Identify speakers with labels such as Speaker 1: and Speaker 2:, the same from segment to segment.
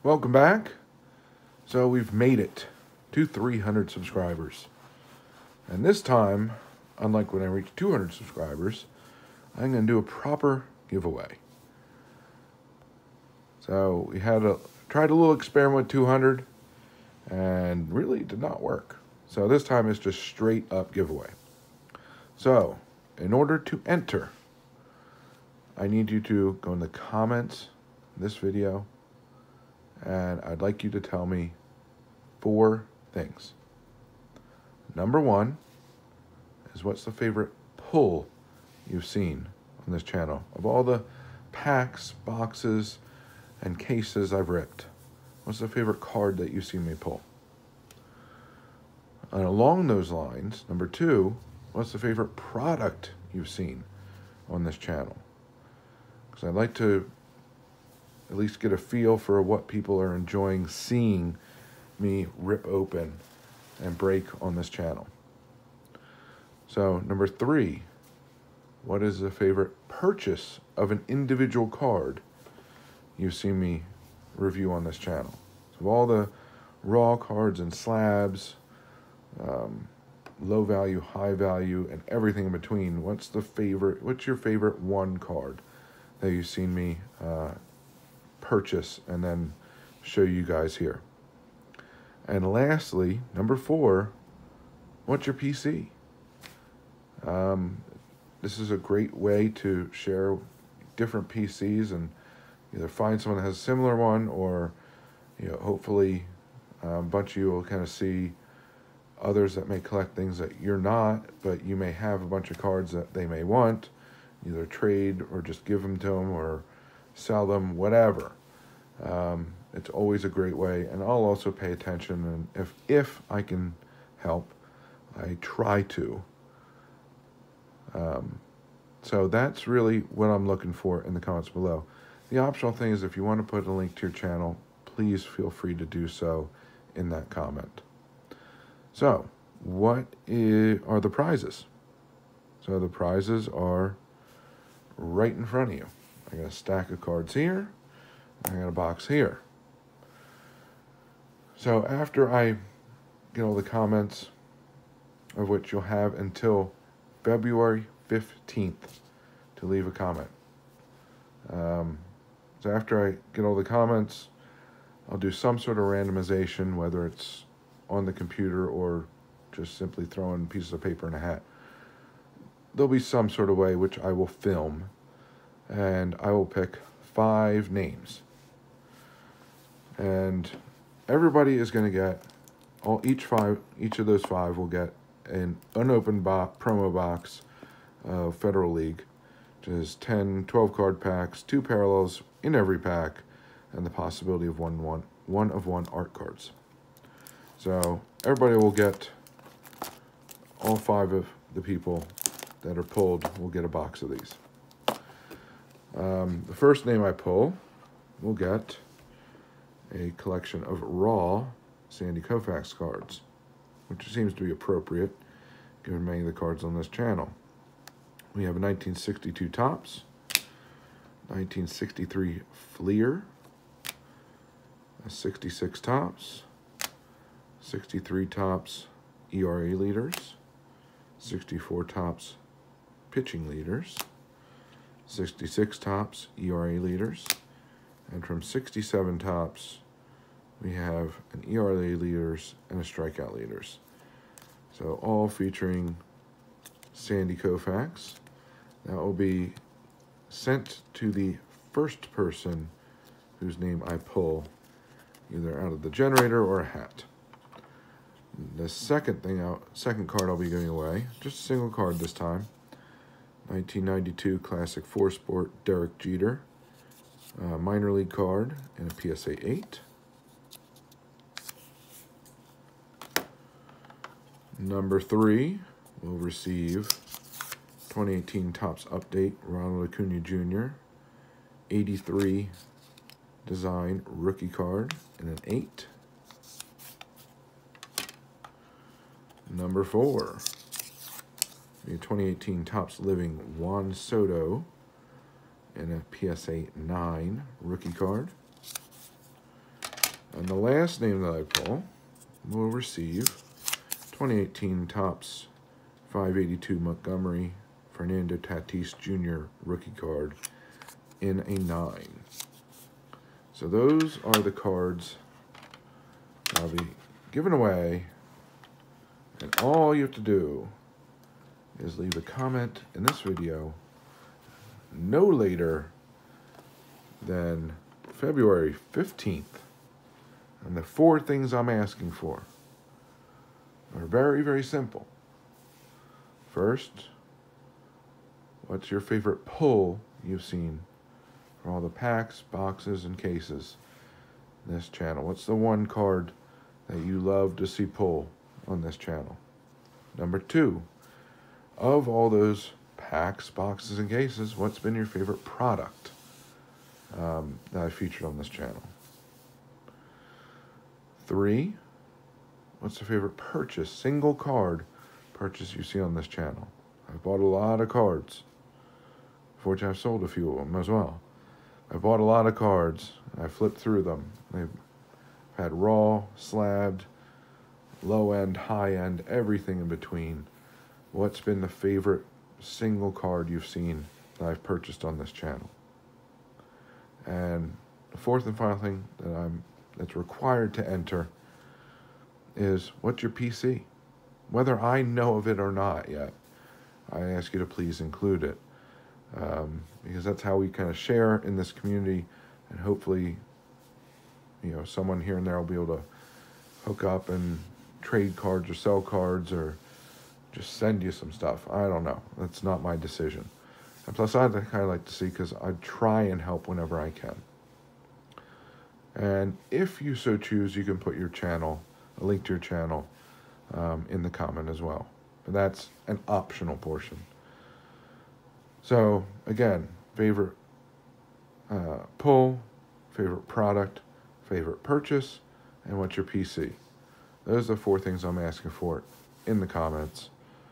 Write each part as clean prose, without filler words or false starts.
Speaker 1: Welcome back. So we've made it to 300 subscribers. And this time, unlike when I reached 200 subscribers, I'm going to do a proper giveaway. So we tried a little experiment with 200 and really did not work. So this time it's just straight up giveaway. So in order to enter, I need you to go in the comments in this video, and I'd like you to tell me 4 things. Number 1 is, what's the favorite pull you've seen on this channel? Of all the packs, boxes, and cases I've ripped, what's the favorite card that you've seen me pull? And along those lines, number 2, what's the favorite product you've seen on this channel? Because I'd like to at least get a feel for what people are enjoying seeing me rip open and break on this channel. So number 3, what is the favorite purchase of an individual card you've seen me review on this channel? So of all the raw cards and slabs, low value, high value, and everything in between, what's your favorite one card that you've seen me purchase and then show you guys here? And lastly, number 4, what's your PC? This is a great way to share different PCs and either find someone that has a similar one, or hopefully a bunch of you will kind of see others that may collect things that you're not, but you may have a bunch of cards that they may want, either trade or just give them to them or sell them, whatever. It's always a great way, and I'll also pay attention, and if I can help, I try to. So that's really what I'm looking for in the comments below. The optional thing is, if you want to put a link to your channel, please feel free to do so in that comment. So, what are the prizes? So the prizes are right in front of you. I got a stack of cards here. I got a box here. So after I get all the comments, of which you'll have until February 15th to leave a comment. So after I get all the comments, I'll do some sort of randomization, whether it's on the computer or just simply throwing pieces of paper in a hat. There'll be some sort of way which I will film, and I will pick 5 names. And everybody is going to get, each of those 5 will get an unopened promo box of Federal League, which is 10 12-card packs, 2 parallels in every pack, and the possibility of one of one art cards. So everybody will get, all 5 of the people that are pulled will get a box of these. The first name I pull will get a collection of raw Sandy Koufax cards, which seems to be appropriate given many of the cards on this channel. We have a 1962 Topps, 1963 Fleer, a 66 Topps, 63 Topps ERA leaders, 64 Topps pitching leaders, 66 Topps ERA leaders, and from 67 Topps we have an ERA leaders and a strikeout leaders. So all featuring Sandy Koufax. That will be sent to the first person whose name I pull, either out of the generator or a hat. The second card I'll be giving away, just a single card this time, 1992 Classic 4 Sport Derek Jeter, minor league card, and a PSA 8. Number 3 will receive 2018 Topps Update Ronald Acuna Jr. 83 design rookie card and an 8. Number 4, the 2018 Topps Living Juan Soto and a PSA 9 rookie card. And the last name that I pull will receive 2018 Topps 582 Montgomery Fernando Tatis Jr. rookie card in a 9. So those are the cards I'll be giving away. And all you have to do is leave a comment in this video no later than February 15th. And the 4 things I'm asking for are very, very simple. First, what's your favorite pull you've seen for all the packs, boxes, and cases in this channel? What's the one card that you love to see pull on this channel? Number 2, of all those packs, boxes, and cases, what's been your favorite product that I featured on this channel? 3, what's the favorite purchase, single card purchase you see on this channel? I've bought a lot of cards. Fortunately, I've sold a few of them as well. I bought a lot of cards. I flipped through them. They've had raw, slabbed, low end, high end, everything in between. What's been the favorite single card you've seen that I've purchased on this channel? And the 4th and final thing that's required to enter is, what's your PC? Whether I know of it or not yet, I ask you to please include it. Because that's how we kind of share in this community, and hopefully, someone here and there will be able to hook up and trade cards or sell cards or just send you some stuff. I don't know. That's not my decision. And plus, I'd kind of like to see, because I try and help whenever I can. And if you so choose, you can put your channel, a link to your channel, in the comment as well. But that's an optional portion. So, again, favorite pull, favorite product, favorite purchase, and what's your PC. Those are the 4 things I'm asking for in the comments.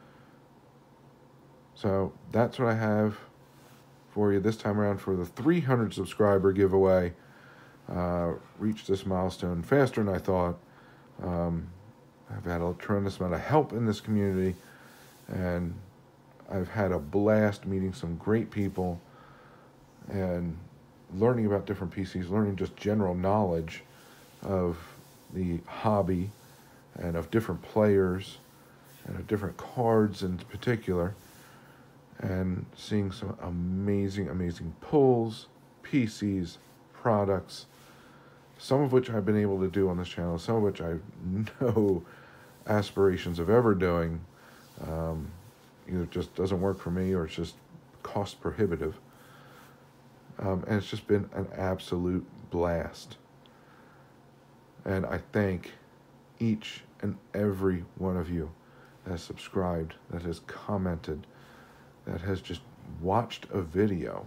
Speaker 1: So that's what I have for you this time around for the 300 subscriber giveaway. Reached this milestone faster than I thought. I've had a tremendous amount of help in this community, and I've had a blast meeting some great people and learning about different PCs, learning just general knowledge of the hobby and of different players and of different cards in particular, and seeing some amazing, amazing pulls, PCs, products, some of which I've been able to do on this channel, some of which I have no aspirations of ever doing. Either it just doesn't work for me or it's just cost prohibitive. And it's just been an absolute blast. And I thank each and every one of you that has subscribed, that has commented, that has just watched a video.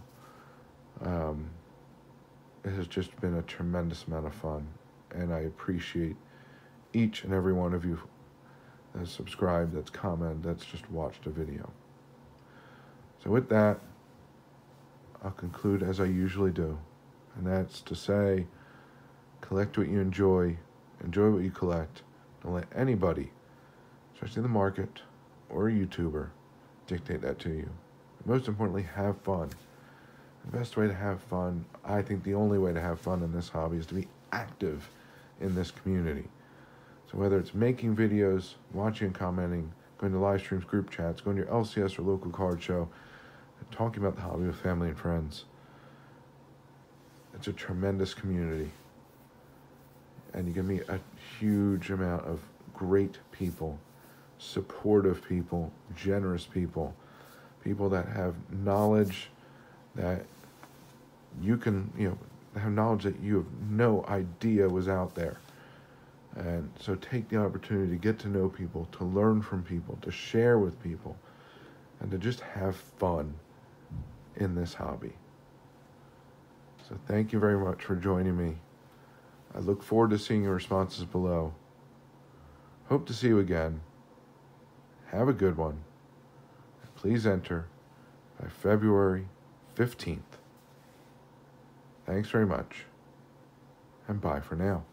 Speaker 1: It has just been a tremendous amount of fun, and I appreciate each and every one of you that's subscribed, that's commented, that's just watched a video. So with that, I'll conclude as I usually do, and that's to say, collect what you enjoy what you collect. Don't let anybody, especially the market or a YouTuber, dictate that to you. Most importantly, have fun. The best way to have fun, I think the only way to have fun in this hobby, is to be active in this community. So whether it's making videos, watching and commenting, going to live streams, group chats, going to your LCS or local card show, and talking about the hobby with family and friends, it's a tremendous community. And you can meet a huge amount of great people, supportive people, generous people, people that have knowledge that you can, have knowledge that you have no idea was out there. And so take the opportunity to get to know people, to learn from people, to share with people, and to just have fun in this hobby. So thank you very much for joining me. I look forward to seeing your responses below. Hope to see you again. Have a good one. Please enter by February 15th. Thanks very much, and bye for now.